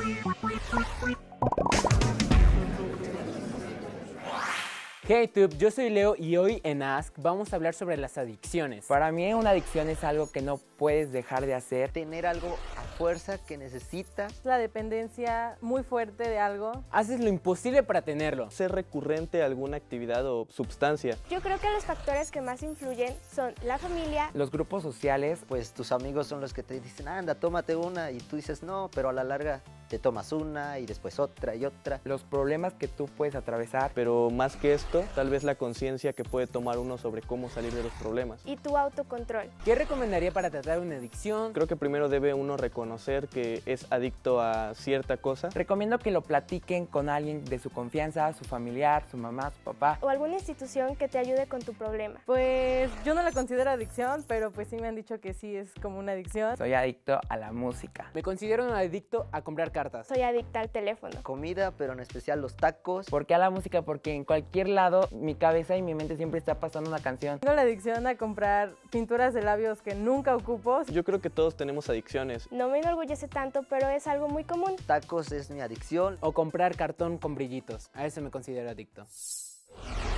Hey YouTube, yo soy Leo y hoy en Ask vamos a hablar sobre las adicciones. Para mí una adicción es algo que no puedes dejar de hacer. Tener algo a fuerza que necesitas. La dependencia muy fuerte de algo. Haces lo imposible para tenerlo. Ser recurrente a alguna actividad o sustancia. Yo creo que los factores que más influyen son la familia, los grupos sociales. Pues tus amigos son los que te dicen, anda, tómate una, y tú dices no, pero a la larga te tomas una y después otra y otra. Los problemas que tú puedes atravesar. Pero más que esto, tal vez la conciencia que puede tomar uno sobre cómo salir de los problemas. y tu autocontrol. ¿Qué recomendaría para tratar una adicción? Creo que primero debe uno reconocer que es adicto a cierta cosa. Recomiendo que lo platiquen con alguien de su confianza, su familiar, su mamá, su papá. O alguna institución que te ayude con tu problema. Pues yo no la considero adicción, pero pues sí me han dicho que sí es como una adicción. Soy adicto a la música. Me considero un adicto a comprar cartas. Soy adicta al teléfono. Comida, pero en especial los tacos. ¿Por qué a la música? Porque en cualquier lado mi cabeza y mi mente siempre está pasando una canción. Tengo la adicción a comprar pinturas de labios que nunca ocupo. Yo creo que todos tenemos adicciones. No me enorgullece tanto, pero es algo muy común. Tacos es mi adicción. O comprar cartón con brillitos. A eso me considero adicto.